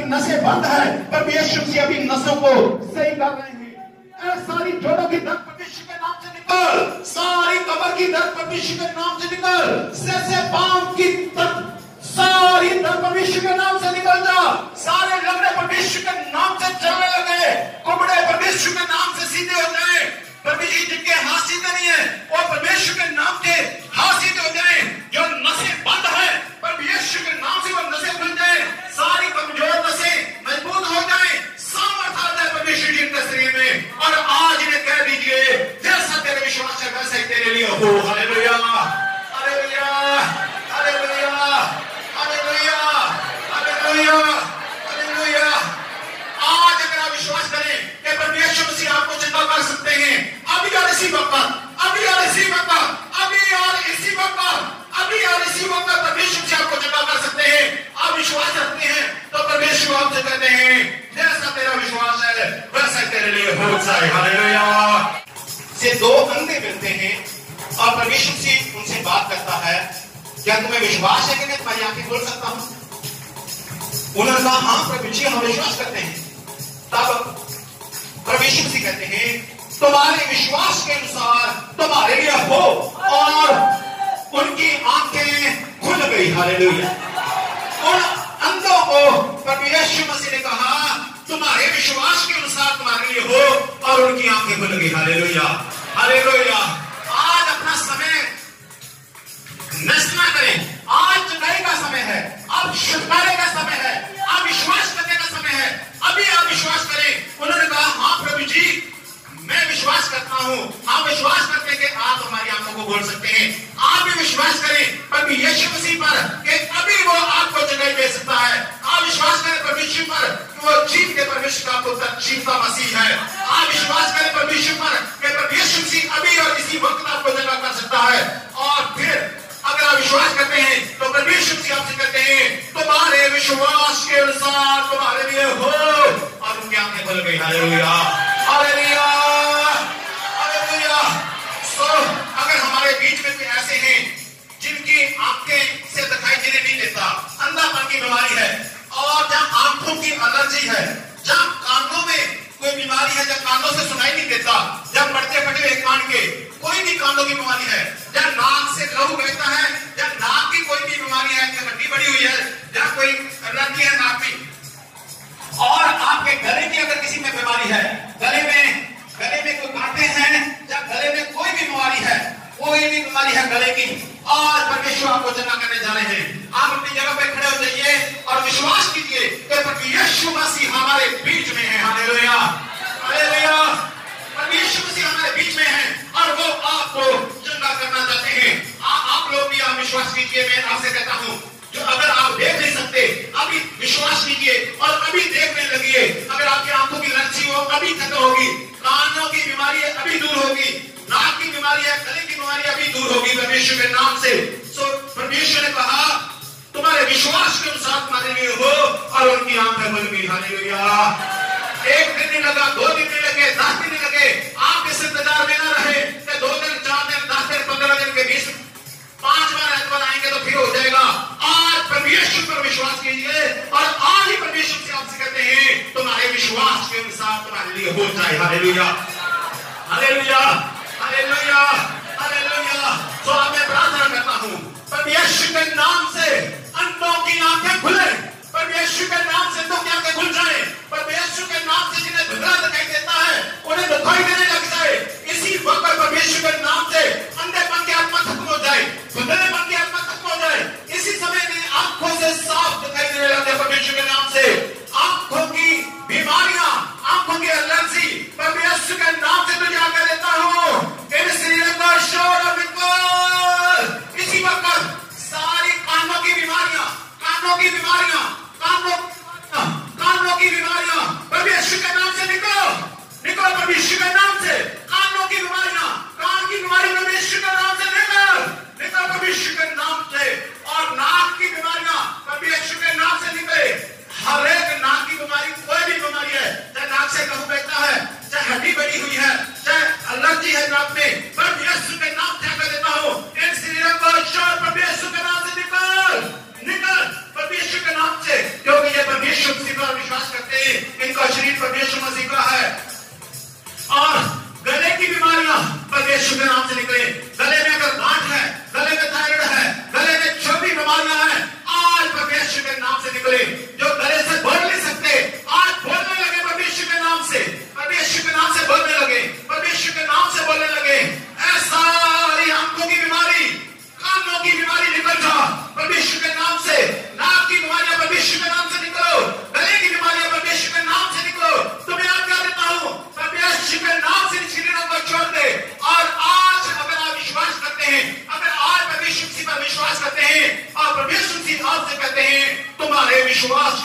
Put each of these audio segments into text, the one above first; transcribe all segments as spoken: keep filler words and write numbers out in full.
की नसें बंद है, पर यीशु मसीह अभी नसों को सही कर रहे हैं। ऐ सारी जोड़ों की दर्द परमेश्वर के नाम से निकल, सारी कमर की दर्द परमेश्वर के नाम से निकल, सिर से पांव की दर्द सारी दर्द परमेश्वर के नाम से निकल जा। सारे लंगड़े परमेश्वर के नाम से चलने लगे, कुबड़े परमेश्वर के नाम से सीधे हो जाए। परमेश्वर जिनके हाथ सीधे नहीं है और परमेश्वर के नाम के हाथ सीधे हो जाए। जो नसें बंद है परमेश्वर के नाम से वो नसें खुल जाए, सारी कमजोर नसें मजबूत हो जाए, सामर्थ आ जाए परमेश्वर जी के शरीर में। और आज इन्हें कह दीजिए जैसा तेरे विश्वास है वैसा ही तेरे लिए हो। Hallelujah, hallelujah, hallelujah, hallelujah, hallelujah, hallelujah. आज अगर आप विश्वास करें कि परमेश्वर मसीह आपको चंगा कर सकते हैं, अभी और इसी वक्त, अभी और इसी वक्त, अभी और इसी वक्त, अभी और इसी वक्त परमेश्वर मसीह आपको चंगा कर सकते हैं। आप विश्वास रखते हैं तो परमेश्वर आपसे कहते हैं जैसा तेरा विश्वास है वैसा तेरे लिए हो जाए। हालेलुया। से दो अंधे मिलते हैं और परमेश्वर मसीह उनसे बात करता है, क्या तुम्हें विश्वास है कि मैं तुम्हारी आंखें खोल सकता हूं? उन्होंने कहा हाँ प्रभु जी हम विश्वास करते हैं। तब परमेश्वर मसीह कहते हैं तुम्हारे विश्वास के अनुसार तुम्हारे लिए हो, और उनकी आंखें खुल गई। हालेलुया। उन अंधों को परमेश्वर मसीह ने कहा तुम्हारे विश्वास के अनुसार तुम्हारे लिए हो, और उनकी आंखें खुल गई। Hallelujah, hallelujah. आज अपना समय नष्ट ना करें, आज चुनाई का समय है, अब छुटकारे का समय है, अब विश्वास करने का समय है, अभी आप विश्वास करें। उन्होंने कहा हाँ प्रभु जी मैं विश्वास करता हूं। आप विश्वास करते हैं कि आप हमारी आंखों को बोल सकते हैं। आप भी विश्वास करें प्रभु यीशु मसीह पर कि अभी वो आपको चंगाई दे सकता है। आप विश्वास करें परमेश्वर पर कि वो जीव के परमेश्वर का पुत्र जीव का मसीह है। आप विश्वास करें परमेश्वर पर कि परमेश्वर मसीह अभी और इसी वक्त आपको चंगा कर सकता है। और फिर अगर आप विश्वास करते हैं तो परमेश्वर मसीह आपसे कहते हैं तुम्हारे विश्वास के अनुसार तुम्हारे लिए हो, और उनकी आंखें खुल गई। Hallelujah, hallelujah, hallelujah. सो अगर हमारे बीच में कोई ऐसे हैं जिनकी आंखें से दिखाई देने नहीं देता, अंधापन की बीमारी है, और जहां आंखों की एलर्जी है, जहां कानों में कोई बीमारी है, जब कानों से सुनाई नहीं देता, जब पढ़ते पढ़ते एक कान के कोई भी कानों की बीमारी है, जब नाक से लहू बहता है, जब नाक की कोई भी बीमारी है, हड्डी बड़ी हुई है, जब कोई एलर्जी है नाक में, और आपके गले की अगर किसी में बीमारी है, गले में गले में कोई कांटे हैं, जब गले में कोई भी बीमारी है, कोई भी बीमारी है गले की, आज परमेश्वर आपको चंगा करने जा रहे हैं। आप अपनी जगह पे खड़े हो जाइए और विश्वास कीजिए कि यीशु मसीह हमारे बीच में है। Hallelujah, hallelujah. परमेश्वर मसीह हमारे बीच में है और वो आपको चंगा करना चाहते हैं। आ, आप लोग भी आप विश्वास कीजिए। मैं आपसे कहता हूं जो अगर आप देख नहीं सकते अभी विश्वास कीजिए और अभी देखने लगिए। अगर आपकी आंखों की एलर्जी हो अभी खत्म होगी, कानों की बीमारी है अभी दूर होगी, नाक की बीमारी है, गले की बीमारी अभी दूर होगी परमेश्वर के नाम से। सो परमेश्वर ने कहा तुम्हारे विश्वास के अनुसार तुम्हारे लिए हो, और उनकी आंखें खुल गई। हालेलुया। एक दिन नहीं लगा, दो दिन नहीं लगे, दस दिन नहीं लगे। आप इस इंतजार में ना रहे कि दो दिन, चार दिन, दस दिन, पंद्रह दिन के बीच पांच बार एतवार आएंगे तो फिर हो जाएगा। आज परमेश्वर पर विश्वास कीजिए और आज ही परमेश्वर से आपसे कहते हैं तुम्हारे विश्वास के अनुसार तुम्हारे लिए हो जाए। Hallelujah, hallelujah, hallelujah, hallelujah. तो अब मैं प्रार्थना करता हूं परमेश्वर के नाम से अंधों की आंखें खुले, परमेश्वर के नाम से तो क्या आंखें खुल जाए, परमेश्वर के नाम से जिन्हें धुंधला दिखाई देता है उन्हें दिखाई देने लग जाए। इसी वक्त परमेश्वर के नाम से अंधेपन की आत्मा खत्म हो जाए, धुंधलेपन की आत्मा खत्म हो जाए। इसी समय में आंखों से साफ दिखाई देने लगे परमेश्वर के नाम से। आंखों की बीमारियां, आंखों की एलर्जी परमेश्वर के नाम से तुझे आगे देता हूं। इन शरीर का शोर विकल इसी वक्त सारी कानों की बीमारियां, कानों की बीमारियां, कानों कानों की बीमारियां परमेश्वर के नाम से निकलो, निकलो परमेश्वर के नाम से। कानों की बीमारियां, कान की बीमारी परमेश्वर के नाम से निकल, निकल परमेश्वर के नाम से। और नाक की बीमारियां परमेश्वर के नाम से निकले,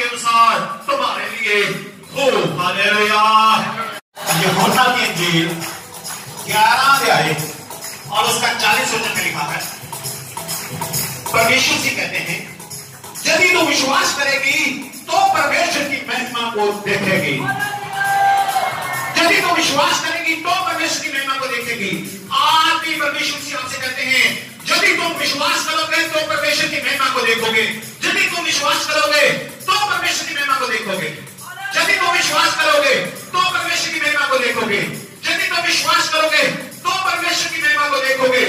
के अनुसार तुम्हारे लिए हो। हालेलुया। यूहन्ना की इंजील ग्यारह अध्याय और उसका चालीस वचन में लिखा है, परमेश्वर जी कहते हैं यदि तू विश्वास करेगी तो परमेश्वर की महिमा को देखेगी। यदि तू विश्वास करेगी तो परमेश्वर की महिमा को देखेगी। आज भी परमेश्वर जी आपसे कहते हैं यदि तुम विश्वास करोगे तो परमेश्वर की महिमा को देखोगे। यदि तुम विश्वास करोगे तो परमेश्वर की महिमा को देखोगे। यदि तुम विश्वास करोगे तो परमेश्वर की महिमा को देखोगे। यदि तुम विश्वास करोगे तो परमेश्वर की महिमा को देखोगे।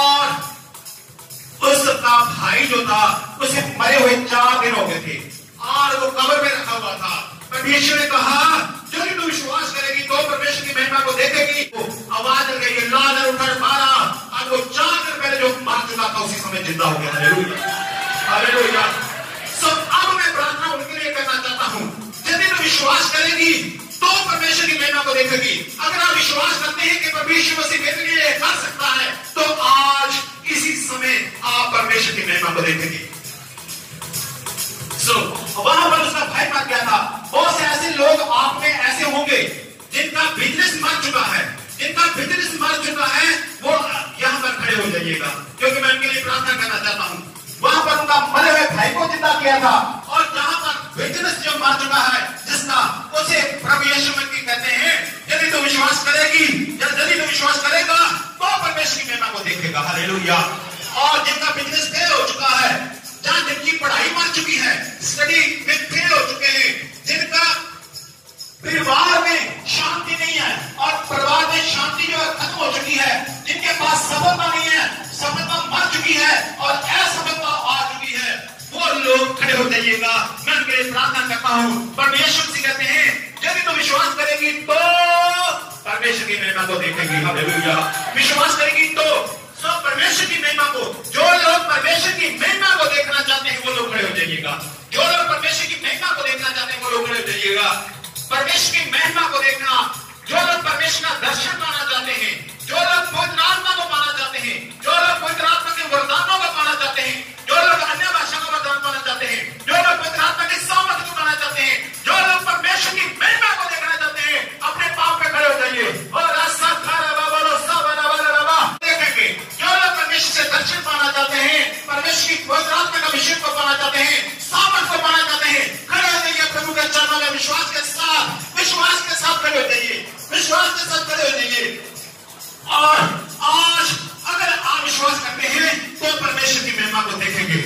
और उसका भाई जो था उसे मरे हुए चार दिन हो गए थे और वो कब्र में रखा हुआ था। परमेश्वर ने कहा यदि तू विश्वास करेगी तो परमेश्वर की महिमा को देखेगी। आवाज लग गई, लाजर उठकर मारा। और वो चार दिन पहले जो मर चुका था उसी समय जिंदा हो गया। Hallelujah, hallelujah. सो अब मैं प्रार्थना उनके लिए करना चाहता हूं, यदि तू विश्वास करेगी तो परमेश्वर की महिमा को देखेगी। अगर आप विश्वास करते हैं कि परमेश्वर मसीह मेरे लिए कर सकता है तो आज इसी समय आप परमेश्वर की महिमा को देखेंगे। सो so, वहां पर उसका भाई मर गया था। बहुत से ऐसे लोग आप में ऐसे होंगे जिनका बिजनेस मर चुका है, जिनका बिजनेस मर चुका है, वो यहां पर खड़े हो जाइएगा क्योंकि मैं उनके लिए प्रार्थना करना चाहता हूं। वहां पर उनका मरे हुए भाई को जिंदा किया था और जहां पर बिजनेस जो मर चुका है जिसका, उसे प्रभु यीशु मसीह कहते हैं यदि तू विश्वास करेगी, यदि तू विश्वास करेगा तो परमेश्वर की महिमा को देखेगा। हालेलुया। और जिनका बिजनेस फेल हो चुका है, जहां जिनकी पढ़ाई मर चुकी है, स्टडी में फेल हो चुके हैं, जिनका परिवार में शांति नहीं है और परिवार में शांति जो है खत्म हो चुकी है, जिनके पास सफलता नहीं है, सफलता मर चुकी है और असफलता आ चुकी है, वो लोग खड़े हो जाइएगा। मैं उनके लिए प्रार्थना करता हूं। परमेश्वर से कहते हैं यदि तो विश्वास करेगी तो परमेश्वर की महिमा को देखेगी। हालेलुया। विश्वास करेगी तो सब परमेश्वर की महिमा को, जो लोग परमेश्वर की महिमा को देखना चाहते हैं वो लोग खड़े हो जाइएगा। जो लोग परमेश्वर की महिमा को देखना चाहते हैं वो लोग खड़े हो जाइएगा। परमेश्वर की महिमा को देखना, जो लोग परमेश्वर का दर्शन पाना चाहते हैं, जो लोग पवित्र आत्मा को पाना चाहते हैं, जो लोग पवित्र आत्मा के वरदानों को पाना चाहते हैं, जो लोग अन्य भाषा का वरदान पाना चाहते हैं, जो लोग पवित्र आत्मा की सामर्थ को पाना चाहते हैं, जो लोग परमेश्वर की महिमा को देखना चाहते हैं, अपने पांव पे खड़े हो जाइए और देखेंगे। जो लोग परमेश्वर से दर्शन पाना चाहते हैं, परमेश्वर की पवित्र आत्मा का अभिषेक को पाना चाहते हैं, सामर्थ को पाना चाहते हैं, खड़े हो जाइए प्रभु के चरणों में विश्वास के साथ, विश्वास के साथ खड़े हो जाइए, विश्वास के साथ खड़े हो जाइए। और आज अगर आप विश्वास करते हैं तो परमेश्वर की महिमा को देखेंगे।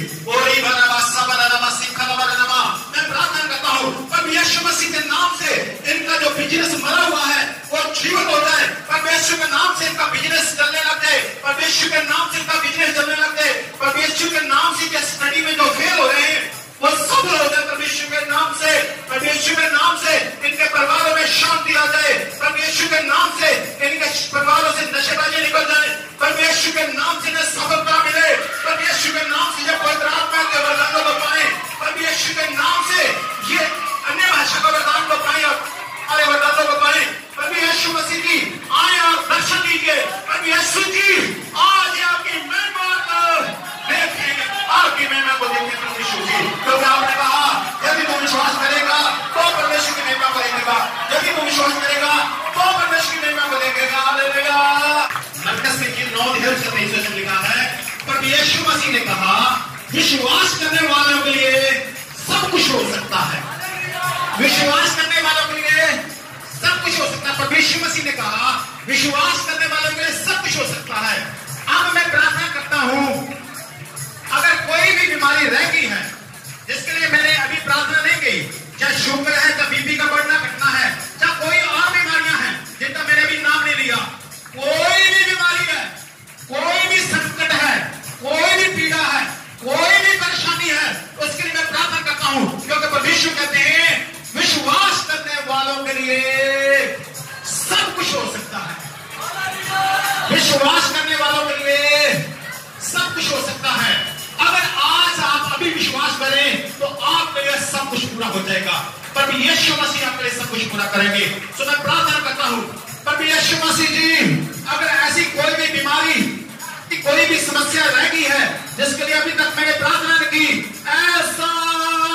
मैं प्रार्थना करता हूं प्रभु यीशु मसीह के नाम से इनका जो बिजनेस मरा हुआ है वो जीवित हो जाए। परमेश्वर के नाम से इनका बिजनेस चलने लग जाए। परमेश्वर के नाम से इनका बिजनेस चलने लग जाए। परमेश्वर के नाम से स्टडी में जो फेल हो रहे हैं वो सफल हो जाए। परमेश्वर के नाम से, परमेश्वर के नाम से इनके परिवारों में शांति आ जाए। परमेश्वर के नाम से इनके परिवारों से नशेबाजी निकल जाए। परमेश्वर के नाम से इन्हें सफलता मिले। परमेश्वर के नाम से जब पवित्र आत्मा के वरदानों को पाए, परमेश्वर के नाम से ये अन्य भाषा का वरदान को पाए, अरे वरदानों को पाए। परमेश्वर मसीह जी आए और दर्शन दीजिए। परमेश्वर जी आज आपकी महिमा को देखें, आपकी महिमा को देखें परमेश्वर जी। क्योंकि आपने कहा यदि तू विश्वास करेगा तो परमेश्वर की महिमा को देखेगा, यदि तू विश्वास करेगा तो परमेश्वर की महिमा को देखेगा। हालेलुया। मरकस में कि नौ अध्याय से तेईस वचन लिखा है, परमेश्वर मसीह ने कहा विश्वास करने वालों के लिए सब कुछ हो सकता है। विश्वास करने वालों के लिए सब कुछ हो सकता है। परमेश्वर मसीह ने कहा विश्वास करने वालों के लिए सब कुछ हो सकता है। अब मैं प्रार्थना करता हूं, अगर कोई भी बीमारी रह गई है जिसके लिए मैंने अभी प्रार्थना नहीं की, चाहे शुगर है, चाहे बीपी का बढ़ना घटना है, चाहे कोई और बीमारियां हैं जिनका मैंने अभी नाम नहीं लिया, कोई भी बीमारी है, कोई भी संकट है, कोई भी पीड़ा है, कोई भी परेशानी है, उसके लिए मैं प्रार्थना करता हूं। क्योंकि परमेश्वर कहते हैं विश्वास करने वालों के लिए सब कुछ हो सकता है। विश्वास करने वालों के लिए सब कुछ हो सकता है। अगर आज आप अभी विश्वास करें तो आपके लिए सब कुछ पूरा हो जाएगा। पर यीशु मसीह आपके लिए सब कुछ पूरा करेंगे। तो मैं प्रार्थना करता हूं पर यीशु मसीह जी, अगर ऐसी कोई भी बीमारी, कोई भी समस्या रह गई है जिसके लिए अभी तक मैंने प्रार्थना नहीं की, ऐसा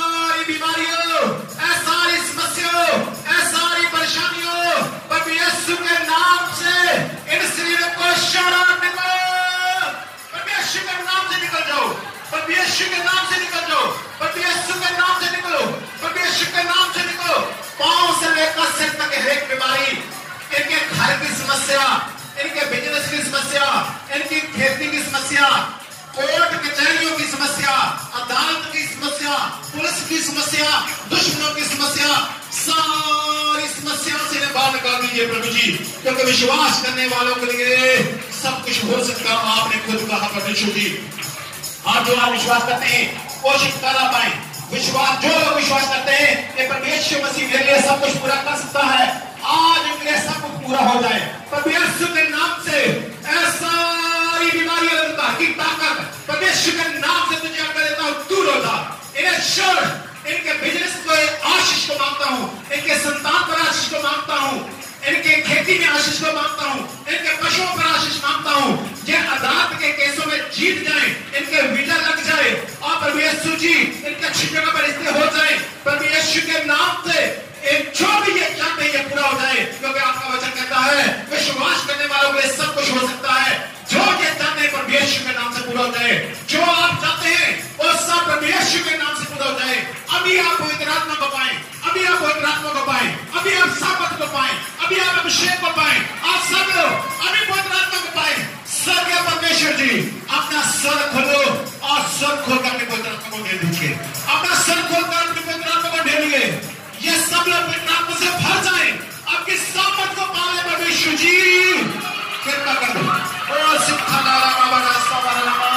बीमारियों, ऐ सारी समस्याओं, ऐ सारी परेशानियों, प्रभु यीशु के नाम से इन शरीरों को छोड़ो, निकलो। प्रभु यीशु के नाम से निकल जाओ, प्रभु यीशु के नाम से निकल जाओ, प्रभु यीशु के नाम से निकलो, प्रभु यीशु के नाम से निकलो। पांव से लेकर सिर तक हरेक बीमारी, इनके घर की समस्या, इनके बिजनेस की समस्या, इनकी खेती की समस्या, कोर्ट कचहरियों की समस्या, अदालत की समस्या, पुलिस की समस्या, दुश्मनों की समस्या, सारी समस्याओं से इन्हें बाहर निकाल दीजिए प्रभु जी, क्योंकि विश्वास करने वालों के लिए सब कुछ हो सकता है। आपने खुद कहा प्रभु जी, आप जो आप विश्वास करते हैं वो छुटकारा पाए। विश्वास जो लोग विश्वास करते हैं कि परमेश्वर मसीह मेरे लिए सब कुछ पूरा कर सकता है, आज मेरे लिए सब कुछ पूरा हो जाए। परमेश्वर के नाम से सारी बीमारियों की ताकत परमेश्वर के नाम से तुझे कर देता हूं, दूर हो जा। इन्हें छोड़, इनके बिजनेस को आशीष को मांगता हूं, इनके संतान पर आशीष को मांगता हूं, इनके खेती में आशीष को मांगता हूं, इनके पशुओं पर आशीष मांगता हूं। जे अदालत के केसों में जीत जाए, इनके वीजा लग जाए और प्रभु यीशु जी इनके अच्छी जगह पर रिश्ते हो जाए। प्रभु यीशु के नाम से एक जो भी ये चाहते हैं ये पूरा हो जाए, क्योंकि आपका वचन कहता है विश्वास करने वालों के लिए सब कुछ हो सकता है। जो ये चाहते हैं प्रभु यीशु के नाम से पूरा हो जाए, जो आप चाहते हैं वो सब प्रभु यीशु के नाम से पूरा हो जाए। अभी आप पवित्र आत्मा को पाएं, अभी आप पवित्र आत्मा को पाएं, अभी आप सामर्थ को पाएं, अभी आप अभिषेक को पाएं। आप सब लोग अभी पवित्र आत्मा को पाएं। स्वर्ग परमेश्वर जी अपना सर खोलो और सर खोलकर अपने पवित्र आत्मा को दे दीजिए, अपना सर खोलकर अपने पवित्र आत्मा को दे दीजिए। ये सब लोग पवित्र आत्मा से भर जाएं, आपकी सामर्थ को पाले परमेश्वर जी, कृपा कर दो। ओ सिद्धा नारा बाबा रास्ता वाला नामा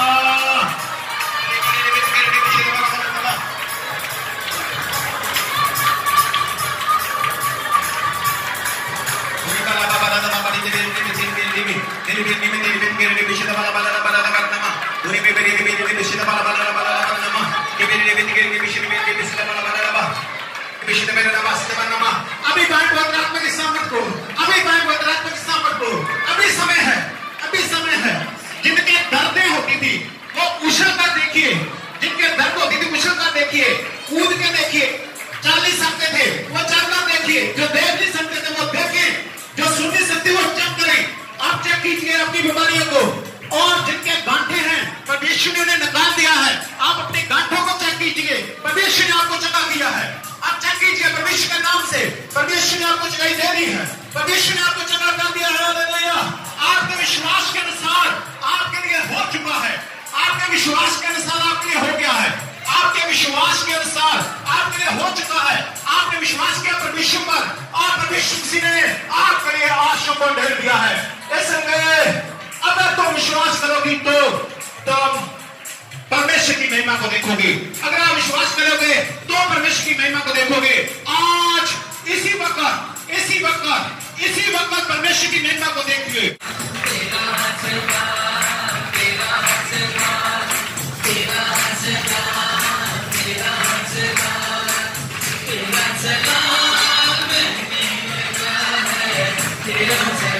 अभी पाएं पवित्र आत्मा की सामर्थ को, अभी पाएं पवित्र आत्मा की सामर्थ को। अभी समय है, अभी समय है। जिनके दर्दें होती थी वो उछल कर देखिए, जिनके दर्द होती थी उछल कर देखिए, कूद के देखिए। चाल सकते थे वो चलकर देखिए, जो देख नहीं सकते थे वो देखें, जो सुन नहीं सकते वो चेक करें। आप चेक कीजिए अपनी बीमारियों को, और जिनके गांठे हैं परमेश्वर ने उन्हें निकाल दिया है, आप अपने गांठों को चेक कीजिए। परमेश्वर ने आपको जगह दिया है, आप चेक कीजिए परमेश्वर के नाम से। परमेश्वर ने आपको जगह दे दी है, परमेश्वर ने आपको जगह कर दिया है। हालेलुया। आपके विश्वास के अनुसार आपके लिए हो चुका है, आपके विश्वास के अनुसार आपके लिए हो गया है, आपके विश्वास के अनुसार आपके लिए हो चुका है। आपने विश्वास किया परमेश्वर पर और परमेश्वर ने आपके लिए आशीष को ढेर दिया है। इसलिए अगर तुम विश्वास करोगी तो तुम परमेश्वर की महिमा को देखोगे। अगर आप विश्वास करोगे तो परमेश्वर की महिमा को देखोगे। आज इसी वक्त इसी वक्त इसी वक्त परमेश्वर की महिमा को देखिए। तेरा